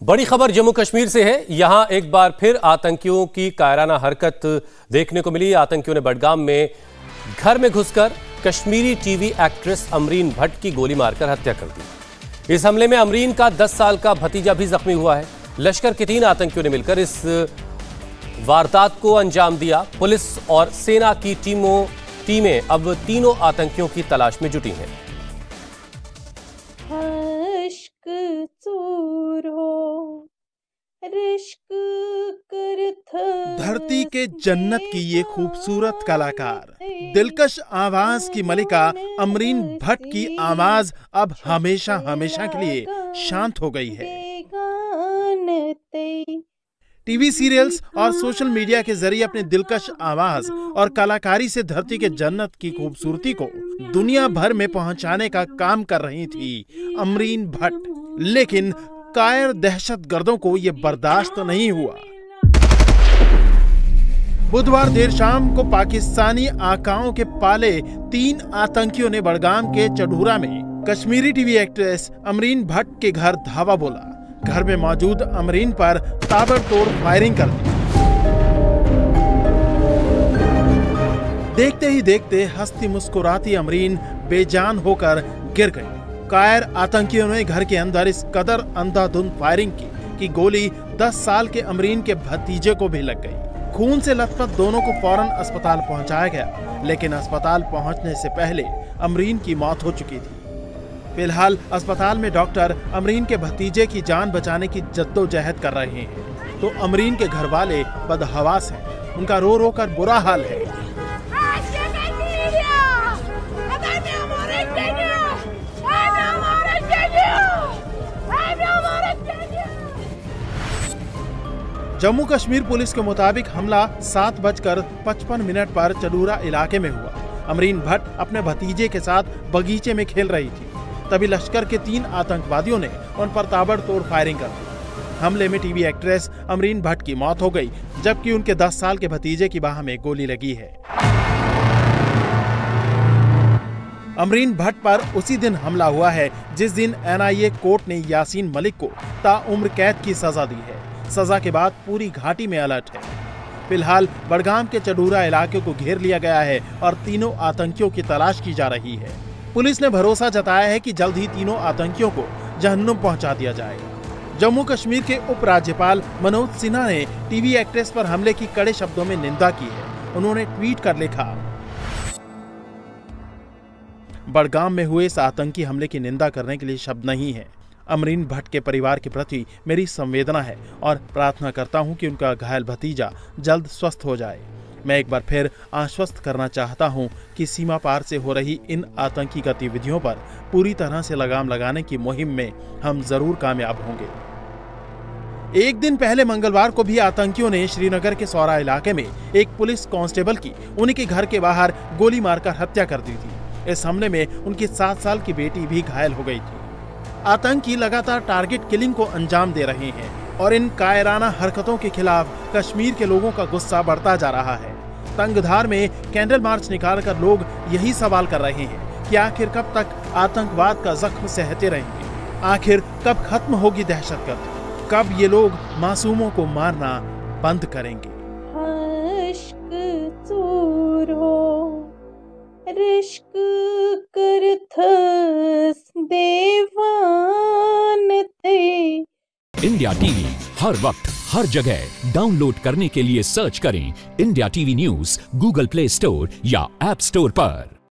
बड़ी खबर जम्मू कश्मीर से है। यहां एक बार फिर आतंकियों की कायराना हरकत देखने को मिली। आतंकियों ने बडगाम में घर में घुसकर कश्मीरी टीवी एक्ट्रेस अमरीन भट्ट की गोली मारकर हत्या कर दी। इस हमले में अमरीन का 10 साल का भतीजा भी जख्मी हुआ है। लश्कर के 3 आतंकियों ने मिलकर इस वारदात को अंजाम दिया। पुलिस और सेना की टीमें अब तीनों आतंकियों की तलाश में जुटी हैं। धरती के जन्नत की ये खूबसूरत कलाकार, दिलकश आवाज की मलिका अमरीन भट्ट की आवाज अब हमेशा हमेशा के लिए शांत हो गई है। टीवी सीरियल्स और सोशल मीडिया के जरिए अपने दिलकश आवाज और कलाकारी से धरती के जन्नत की खूबसूरती को दुनिया भर में पहुंचाने का काम कर रही थी अमरीन भट्ट। लेकिन कायर दहशतगर्दों को ये बर्दाश्त नहीं हुआ। बुधवार देर शाम को पाकिस्तानी आकाओं के पाले 3 आतंकियों ने बडगाम के चढ़ूरा में कश्मीरी टीवी एक्ट्रेस अमरीन भट्ट के घर धावा बोला। घर में मौजूद अमरीन पर ताबड़तोड़ फायरिंग कर दी। देखते ही देखते हंसती मुस्कुराती अमरीन बेजान होकर गिर गई। कायर आतंकियों ने घर के अंदर इस कदर अंधाधुंध फायरिंग की कि गोली 10 साल के अमरीन के भतीजे को भी लग गई। खून से लथपथ दोनों को फौरन अस्पताल पहुंचाया गया, लेकिन अस्पताल पहुंचने से पहले अमरीन की मौत हो चुकी थी। फिलहाल अस्पताल में डॉक्टर अमरीन के भतीजे की जान बचाने की जद्दोजहद कर रहे हैं, तो अमरीन के घर वाले बदहवास हैं। उनका रो रो कर बुरा हाल है। जम्मू कश्मीर पुलिस के मुताबिक हमला 7:55 पर चढ़ूरा इलाके में हुआ। अमरीन भट्ट अपने भतीजे के साथ बगीचे में खेल रही थी, तभी लश्कर के 3 आतंकवादियों ने उन पर ताबड़तोड़ फायरिंग कर दी। हमले में टीवी एक्ट्रेस अमरीन भट्ट की मौत हो गई, जबकि उनके 10 साल के भतीजे की बाह में गोली लगी है। अमरीन भट्ट पर उसी दिन हमला हुआ है जिस दिन NIA कोर्ट ने यासीन मलिक को ताउम्र कैद की सजा दी है। सजा के बाद पूरी घाटी में अलर्ट है। फिलहाल बडगाम के चढ़ूरा इलाके को घेर लिया गया है और तीनों आतंकियों की तलाश की जा रही है। पुलिस ने भरोसा जताया है कि जल्द ही तीनों आतंकियों को जहन्नुम पहुंचा दिया जाएगा। जम्मू कश्मीर के उपराज्यपाल मनोज सिन्हा ने टीवी एक्ट्रेस पर हमले की कड़े शब्दों में निंदा की है। उन्होंने ट्वीट कर लिखा, बडगाम में हुए इस आतंकी हमले की निंदा करने के लिए शब्द नहीं है। अमरीन भट्ट के परिवार के प्रति मेरी संवेदना है और प्रार्थना करता हूं कि उनका घायल भतीजा जल्द स्वस्थ हो जाए। मैं एक बार फिर आश्वस्त करना चाहता हूं कि सीमा पार से हो रही इन आतंकी गतिविधियों पर पूरी तरह से लगाम लगाने की मुहिम में हम जरूर कामयाब होंगे। एक दिन पहले मंगलवार को भी आतंकियों ने श्रीनगर के सौरा इलाके में एक पुलिस कांस्टेबल की उन्हीं के घर के बाहर गोली मारकर हत्या कर दी थी। इस हमले में उनकी 7 साल की बेटी भी घायल हो गई थी। आतंकी लगातार टारगेट किलिंग को अंजाम दे रहे हैं और इन कायराना हरकतों के खिलाफ कश्मीर के लोगों का गुस्सा बढ़ता जा रहा है। तंगधार में कैंडल मार्च निकालकर लोग यही सवाल कर रहे हैं कि आखिर कब तक आतंकवाद का जख्म सहते रहेंगे, आखिर कब खत्म होगी दहशतगर्दी, कब ये लोग मासूमों को मारना बंद करेंगे। इंडिया टीवी हर वक्त हर जगह डाउनलोड करने के लिए सर्च करें India TV news Google Play Store या ऐप स्टोर पर।